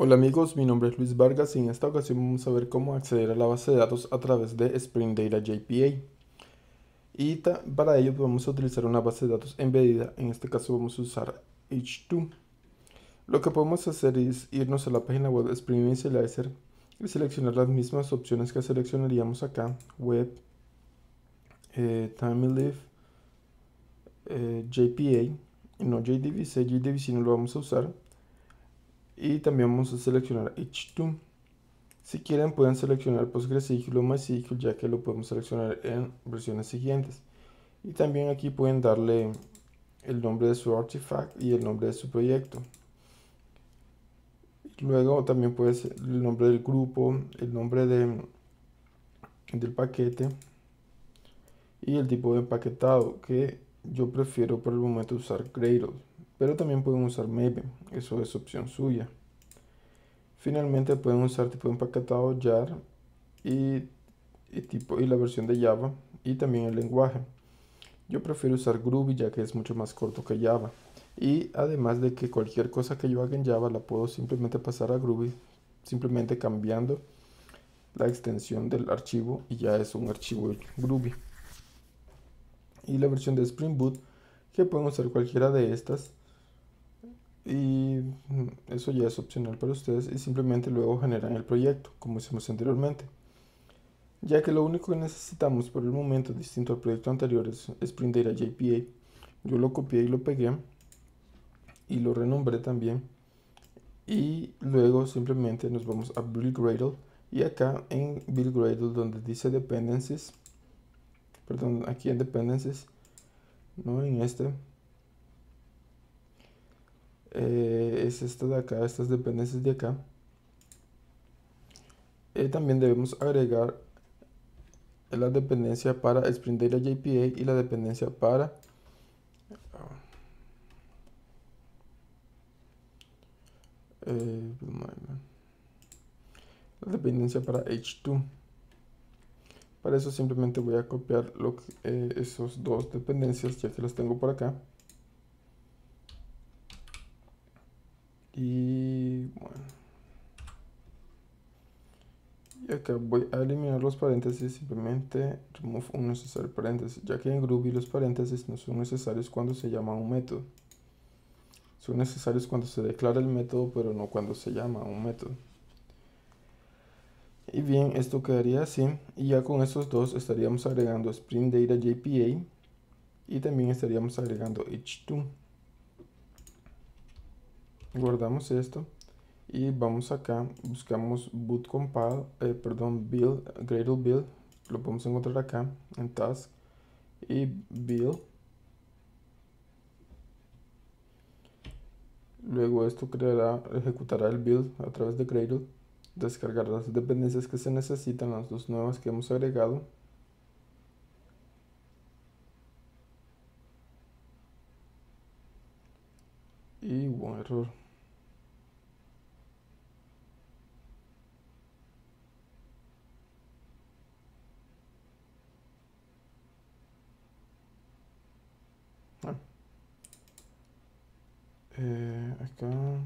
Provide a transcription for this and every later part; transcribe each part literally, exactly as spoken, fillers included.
Hola amigos, mi nombre es Luis Vargas y en esta ocasión vamos a ver cómo acceder a la base de datos a través de Spring Data J P A. Y ta- para ello vamos a utilizar una base de datos embedida, en este caso vamos a usar H dos. Lo que podemos hacer es irnos a la página web de Spring Initializer y seleccionar las mismas opciones que seleccionaríamos acá, Web, eh, TimeLive, eh, J P A, no J D B C, J D B C no lo vamos a usar. Y también vamos a seleccionar H dos. Si quieren pueden seleccionar PostgreSQL o MySQL, ya que lo podemos seleccionar en versiones siguientes. Y también aquí pueden darle el nombre de su artifact y el nombre de su proyecto. Luego también puede ser el nombre del grupo, el nombre de, del paquete y el tipo de empaquetado, que yo prefiero por el momento usar Gradle, pero también pueden usar Maven, eso es opción suya. Finalmente pueden usar tipo de empaquetado jar y y, tipo, y la versión de Java y también el lenguaje. Yo prefiero usar Groovy ya que es mucho más corto que Java. Y además de que cualquier cosa que yo haga en Java la puedo simplemente pasar a Groovy, simplemente cambiando la extensión del archivo y ya es un archivo Groovy. Y la versión de Spring Boot, que pueden usar cualquiera de estas. Y eso ya es opcional para ustedes y simplemente luego generan el proyecto, como hicimos anteriormente. Ya que lo único que necesitamos por el momento, distinto al proyecto anterior, es Spring Data J P A. Yo lo copié y lo pegué y lo renombré también. Y luego simplemente nos vamos a Build Gradle y acá en Build Gradle donde dice Dependencies, perdón, aquí en Dependencies, no en este, eh, es esta de acá, estas dependencias de acá. Eh, también debemos agregar la dependencia para Spring Data J P A y la dependencia para eh, la dependencia para H dos. Para eso simplemente voy a copiar lo que, eh, esos dos dependencias ya que las tengo por acá. Y bueno, y acá voy a eliminar los paréntesis, simplemente remove unnecessary paréntesis, ya que en Groovy los paréntesis no son necesarios cuando se llama un método. Son necesarios cuando se declara el método, pero no cuando se llama un método. Y bien, esto quedaría así. Y ya con estos dos estaríamos agregando Spring Data J P A y también estaríamos agregando H dos. Guardamos esto y vamos acá, buscamos boot compile, eh, perdón, build, Gradle build, lo podemos encontrar acá en task y build. Luego esto creará, ejecutará el build a través de Gradle, descargará las dependencias que se necesitan, las dos nuevas que hemos agregado. Y hubo un error. Ah, eh, acá.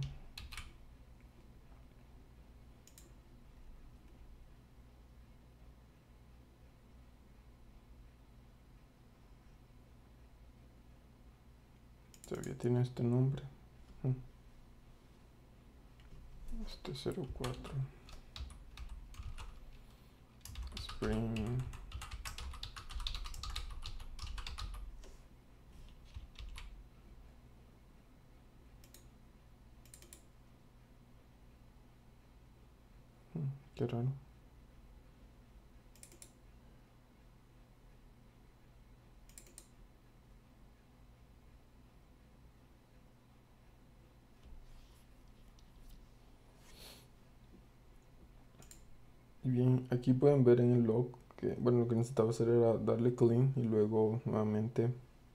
Todavía tiene este nombre. Este cero cuatro. Spring. Qué raro. Y bien, aquí pueden ver en el log que, bueno, lo que necesitaba hacer era darle clean y luego nuevamente.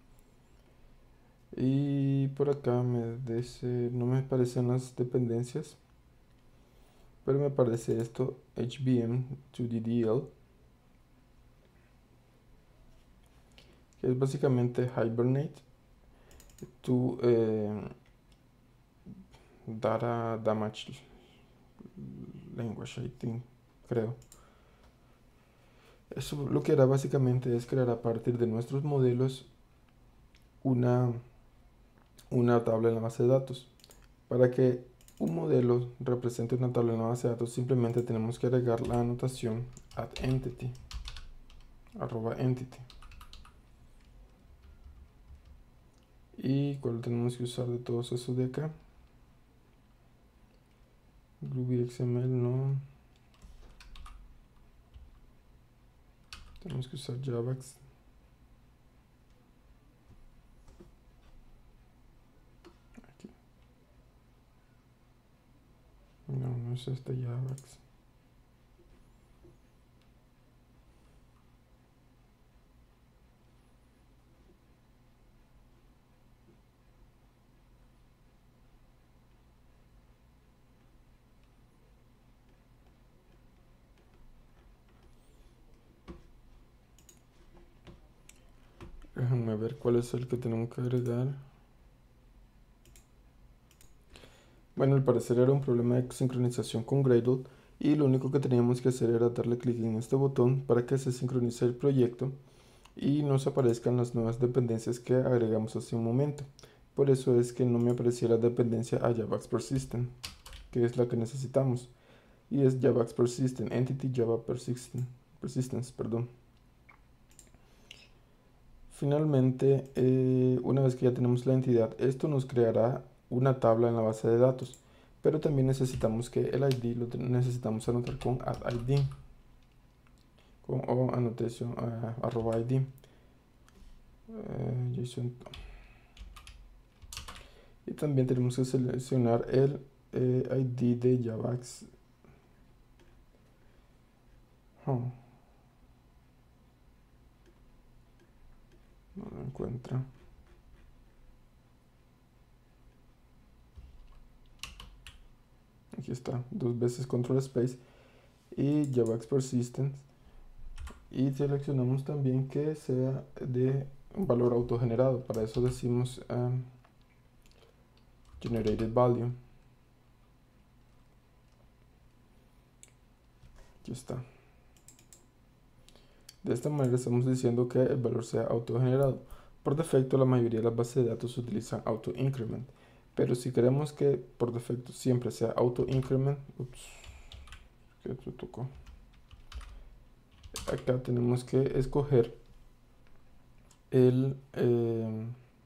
Y por acá me dice, no me aparecen las dependencias, pero me aparece esto, H B M to D D L, que es básicamente Hibernate to eh, Data Damage language, I think, creo. Eso lo que hará básicamente es crear a partir de nuestros modelos una, una tabla en la base de datos. Para que un modelo represente una tabla en la base de datos, simplemente tenemos que agregar la anotación add entity, arroba entity. ¿Y cuál tenemos que usar de todos esos de acá? Groovy X M L no. Tenemos que usar Javax. Aquí. No, no es este Javax. Déjame ver cuál es el que tenemos que agregar. Bueno, al parecer era un problema de sincronización con Gradle y lo único que teníamos que hacer era darle clic en este botón para que se sincronice el proyecto y nos aparezcan las nuevas dependencias que agregamos hace un momento. Por eso es que no me aparecía la dependencia a Javax Persistent, que es la que necesitamos, y es Javax Persistent, Entity Java Persistent, Persistence, perdón. Finalmente, eh, una vez que ya tenemos la entidad, esto nos creará una tabla en la base de datos, pero también necesitamos que el I D lo necesitamos anotar con add I D con, o anotación uh, arroba I D. Uh, JSON. Y también tenemos que seleccionar el eh, I D de Javax. Oh. No lo encuentra. Aquí está, dos veces control space y Javax Persistent. Y seleccionamos también que sea de un valor autogenerado. Para eso decimos um, generated value. Aquí está. De esta manera estamos diciendo que el valor sea autogenerado. Por defecto la mayoría de las bases de datos utilizan auto increment, pero si queremos que por defecto siempre sea auto increment, ups, ¿qué te tocó? Acá tenemos que escoger el eh,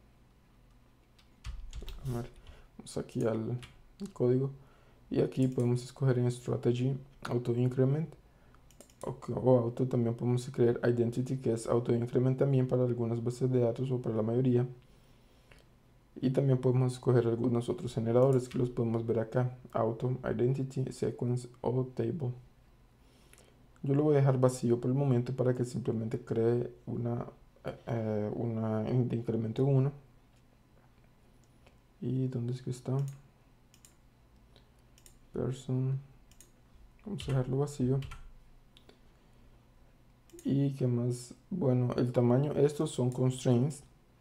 a ver, vamos aquí al código y aquí podemos escoger en strategy auto increment o, o auto. También podemos crear identity, que es auto increment también para algunas bases de datos o para la mayoría, y también podemos escoger algunos otros generadores que los podemos ver acá: auto, identity, sequence o table. Yo lo voy a dejar vacío por el momento para que simplemente cree una, eh, una de incremento en uno. ¿Y dónde es que está? Person. Vamos a dejarlo vacío. ¿Y qué más? Bueno, el tamaño, estos son constraints.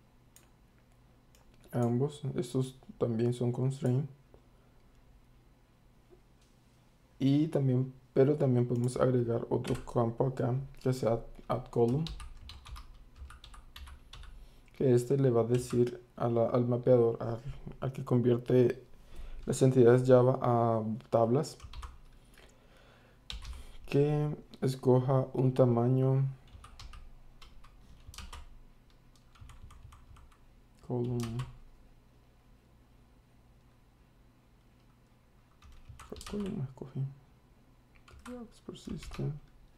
Ambos, estos también son constraints. Y también, pero también podemos agregar otro campo acá, que sea add column. Que este le va a decir a la, al mapeador, al, al que convierte las entidades Java a tablas, que escoja un tamaño column, ¿cuál column escogí? Persistent,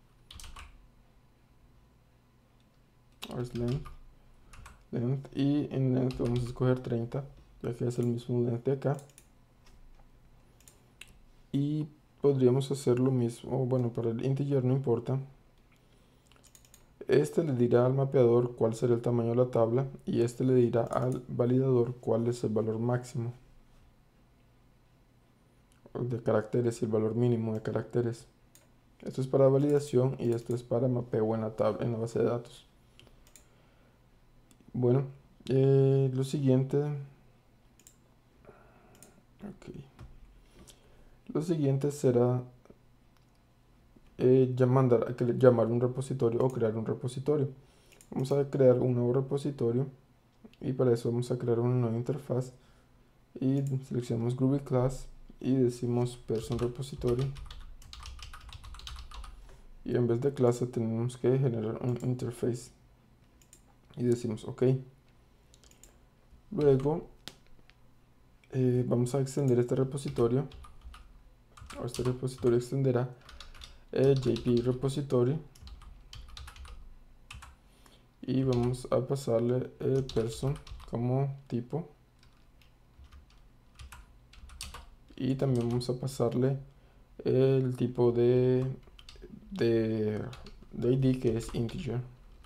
length, length, y en length vamos a escoger treinta, ya que es el mismo length de acá. Y podríamos hacer lo mismo, bueno, para el integer no importa. Este le dirá al mapeador cuál será el tamaño de la tabla y este le dirá al validador cuál es el valor máximo de caracteres y el valor mínimo de caracteres. Esto es para validación y esto es para mapeo en la tabla, en la base de datos. Bueno, eh, lo siguiente, okay. Lo siguiente será eh, ya mandar, a que- llamar un repositorio o crear un repositorio. Vamos a crear un nuevo repositorio y para eso vamos a crear una nueva interfaz y seleccionamos Groovy Class y decimos Person Repository y en vez de clase tenemos que generar un interface y decimos OK. Luego eh, vamos a extender este repositorio, o este repositorio extenderá el J P repository y vamos a pasarle el person como tipo y también vamos a pasarle el tipo de, de, de I D que es integer.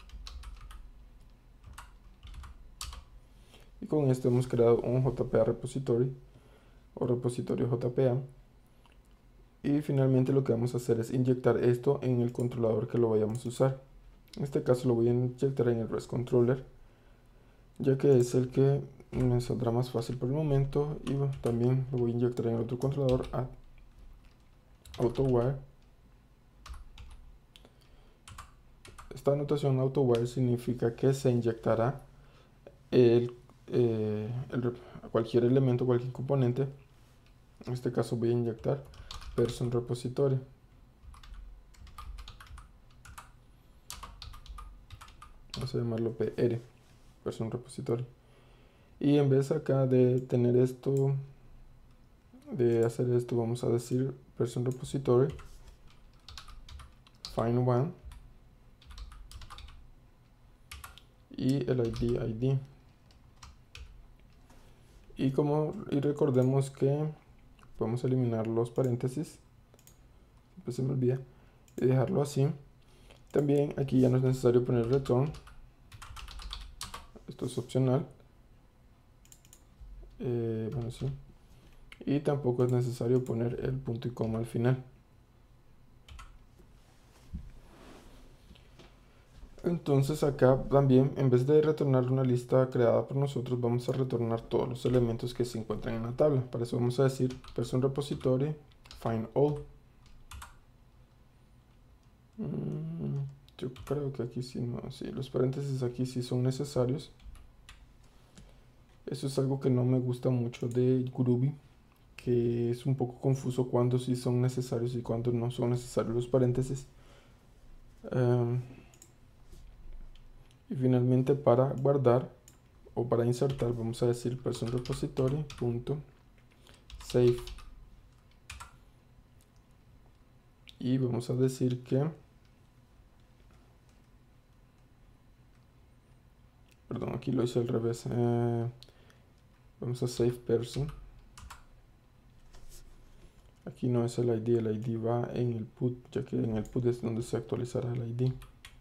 Y con esto hemos creado un J P A repository o repositorio J P A. Y finalmente lo que vamos a hacer es inyectar esto en el controlador que lo vayamos a usar. En este caso lo voy a inyectar en el REST controller, ya que es el que me saldrá más fácil por el momento. Y bueno, también lo voy a inyectar en el otro controlador, AutoWire. Esta anotación AutoWire significa que se inyectará el, eh, el, cualquier elemento, cualquier componente. En este caso voy a inyectar person repository. Vamos a llamarlo P R, person repository. Y en vez acá de tener esto, de hacer esto, vamos a decir person repository find one y el I D I D. Y como y recordemos que podemos eliminar los paréntesis, siempre se me olvida, y dejarlo así. También aquí ya no es necesario poner return, esto es opcional. Eh, bueno, sí. Y tampoco es necesario poner el punto y coma al final. Entonces acá también, en vez de retornar una lista creada por nosotros, vamos a retornar todos los elementos que se encuentran en la tabla. Para eso vamos a decir person repository find all. Mm, yo creo que aquí sí no, sí, los paréntesis aquí sí son necesarios. Eso es algo que no me gusta mucho de Groovy, que es un poco confuso cuando sí son necesarios y cuando no son necesarios los paréntesis. Um, y finalmente para guardar o para insertar vamos a decir person repository punto save y vamos a decir que perdón, aquí lo hice al revés. Eh, vamos a save person. Aquí no es el I D, el I D va en el put, ya que en el put es donde se actualizará el I D.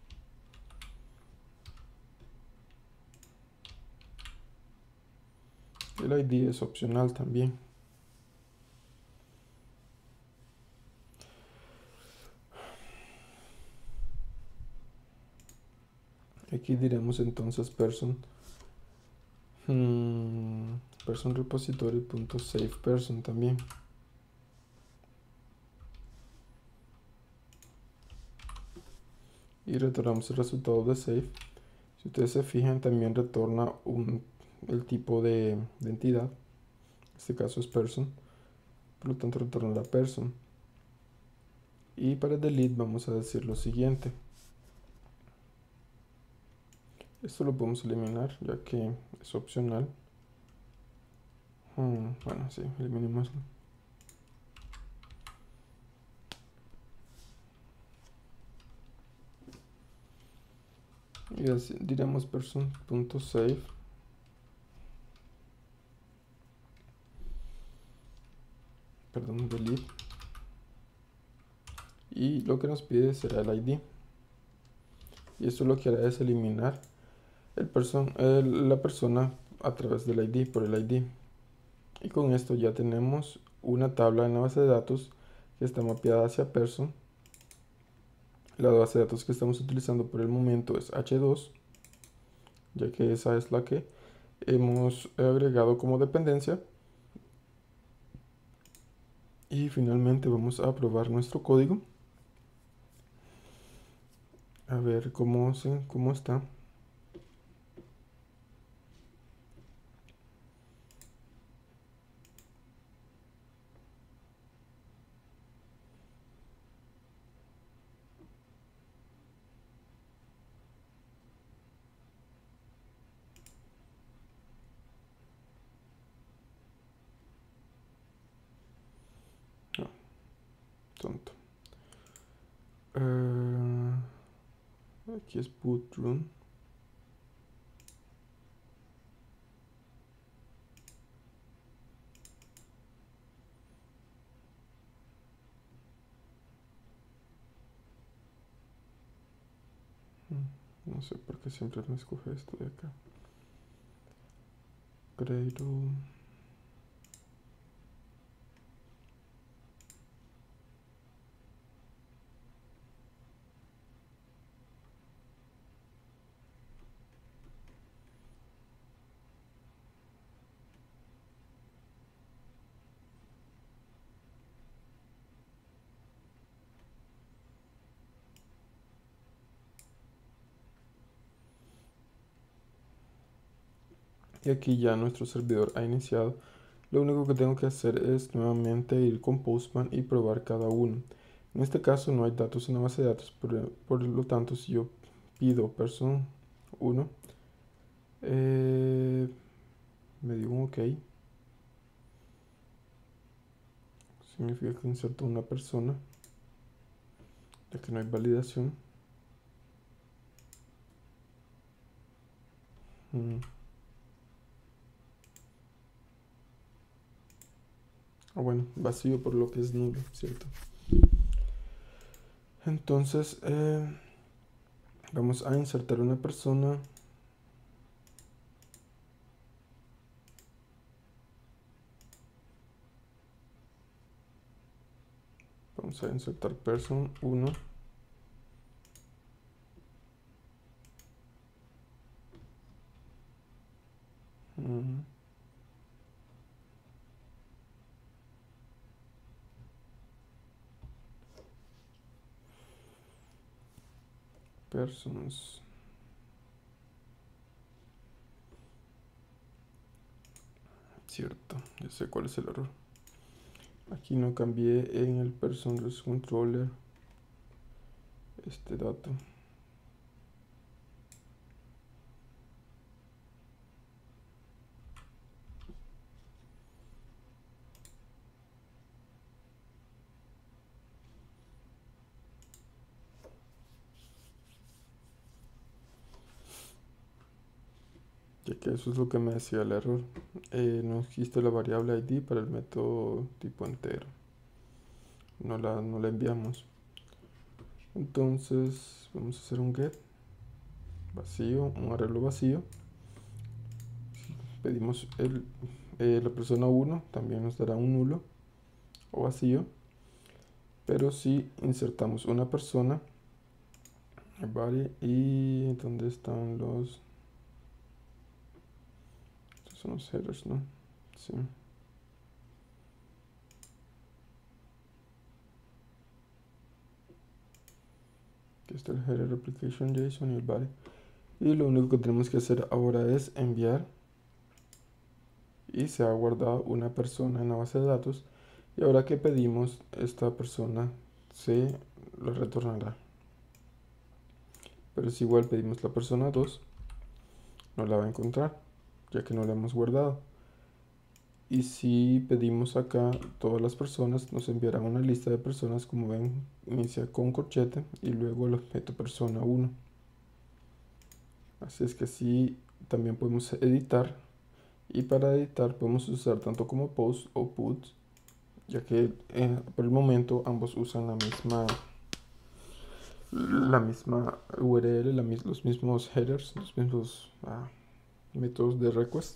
El I D es opcional también. Aquí diremos entonces person hmm, person repository punto save person también. Y retornamos el resultado de save. Si ustedes se fijan, también retorna un, el tipo de, de entidad. En este caso es person. Por lo tanto, retorna la person. Y para delete vamos a decir lo siguiente. Esto lo podemos eliminar ya que es opcional. Hmm, bueno, sí, eliminemos. Y así, diremos person.save perdón, delete y lo que nos pide será el I D y esto lo que hará es eliminar el person, el, la persona a través del I D, por el I D. Y con esto ya tenemos una tabla en la base de datos que está mapeada hacia person. La base de datos que estamos utilizando por el momento es H dos, ya que esa es la que hemos agregado como dependencia. Y finalmente vamos a probar nuestro código. A ver cómo, se, cómo está. No, tonto. Uh, aquí es boot room. No sé por qué siempre me escoge esto de acá. Gradle. Y aquí ya nuestro servidor ha iniciado. Lo único que tengo que hacer es nuevamente ir con Postman y probar cada uno. En este caso no hay datos en la base de datos, por, por lo tanto si yo pido person uno, eh, me digo un OK, significa que inserto una persona, ya que no hay validación. Mm. Ah, bueno, vacío por lo que es nulo, ¿cierto? Entonces, eh, vamos a insertar una persona. Vamos a insertar person uno. Mm. Persons. Cierto, ya sé cuál es el error. Aquí no cambié en el person controller este dato. Ya que eso es lo que me decía el error. Eh, no existe la variable I D para el método tipo entero. No la, no la enviamos. Entonces vamos a hacer un get vacío, un arreglo vacío. Pedimos el, eh, la persona uno, también nos dará un nulo o vacío. Pero si insertamos una persona, vale, y ¿dónde están los? Estos son los headers, ¿no? Sí. Aquí está el header application JSON y el body. Y lo único que tenemos que hacer ahora es enviar. Y se ha guardado una persona en la base de datos. Y ahora que pedimos, esta persona se lo retornará. Pero si igual pedimos la persona dos, no la va a encontrar, ya que no la hemos guardado. Y si pedimos acá todas las personas, nos enviará una lista de personas, como ven, inicia con corchete y luego el objeto persona uno. Así es que así también podemos editar, y para editar podemos usar tanto como post o put, ya que eh, por el momento ambos usan la misma la misma U R L, la, los mismos headers, los mismos ah, métodos de request.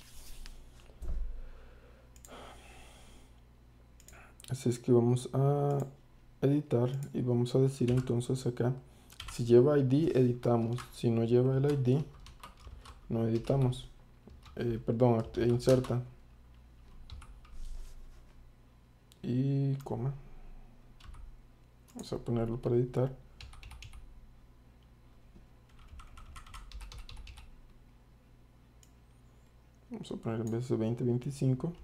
Así es que vamos a editar y vamos a decir entonces acá, si lleva I D editamos, si no lleva el I D no editamos. Eh, perdón, inserta y coma. Vamos a ponerlo para editar. a poner en vez de veinte veinticinco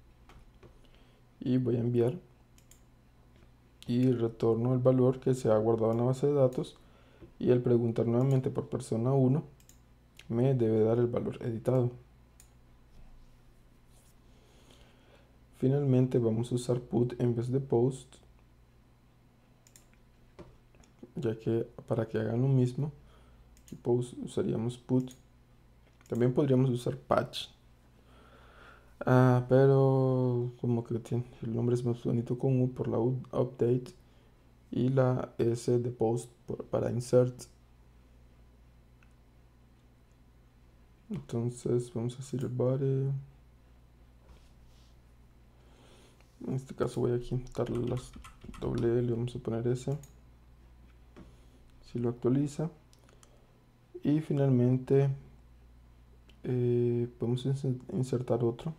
y voy a enviar y retorno el valor que se ha guardado en la base de datos, y al preguntar nuevamente por persona uno me debe dar el valor editado. Finalmente vamos a usar put en vez de post, ya que para que hagan lo mismo que post usaríamos put. También podríamos usar patch, ah, pero como que tiene, el nombre es más bonito con U por la U, update, y la S de post por, para insert. Entonces vamos a decir body. En este caso voy a quitarle las doble L, vamos a poner S. Si lo actualiza. Y finalmente eh, podemos insertar otro.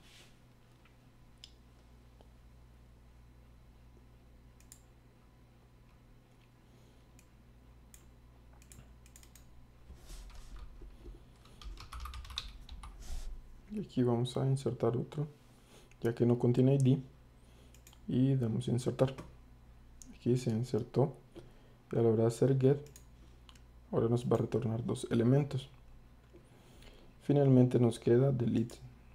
Y aquí vamos a insertar otro, ya que no contiene I D. Y damos a insertar. Aquí se insertó. Y a la hora de hacer get, ahora nos va a retornar dos elementos. Finalmente nos queda delete.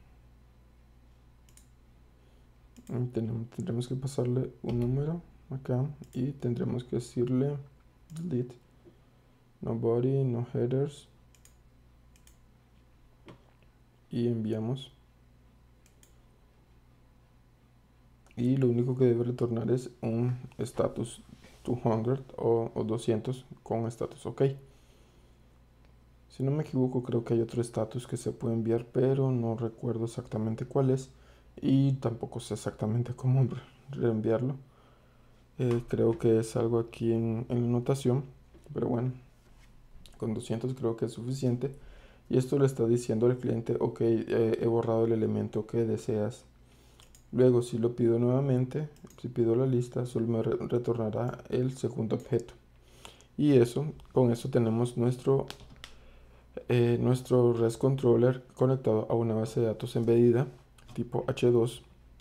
Y tenemos, tendremos que pasarle un número acá y tendremos que decirle delete. No body, no headers. Y enviamos. Y lo único que debe retornar es un status doscientos o, o doscientos con status OK. Si no me equivoco, creo que hay otro status que se puede enviar, pero no recuerdo exactamente cuál es. Y tampoco sé exactamente cómo reenviarlo. Eh, creo que es algo aquí en, en la notación, pero bueno, con doscientos creo que es suficiente. Y esto le está diciendo al cliente: OK, eh, he borrado el elemento que deseas. Luego, si lo pido nuevamente, si pido la lista, solo me re retornará el segundo objeto. Y eso, con eso tenemos nuestro, eh, nuestro REST controller conectado a una base de datos embedida tipo hache dos.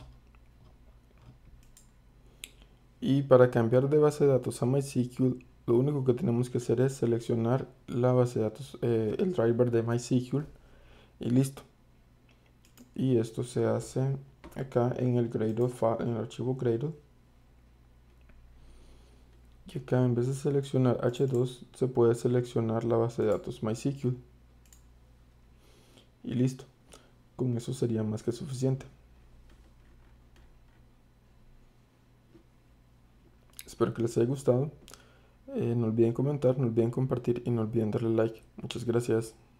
Y para cambiar de base de datos a MySQL, lo único que tenemos que hacer es seleccionar la base de datos, eh, el driver de MySQL, y listo. Y esto se hace acá en el Gradle file, en el archivo Gradle. Y acá, en vez de seleccionar hache dos, se puede seleccionar la base de datos MySQL. Y listo. Con eso sería más que suficiente. Espero que les haya gustado. Eh, no olviden comentar, no olviden compartir y no olviden darle like. Muchas gracias.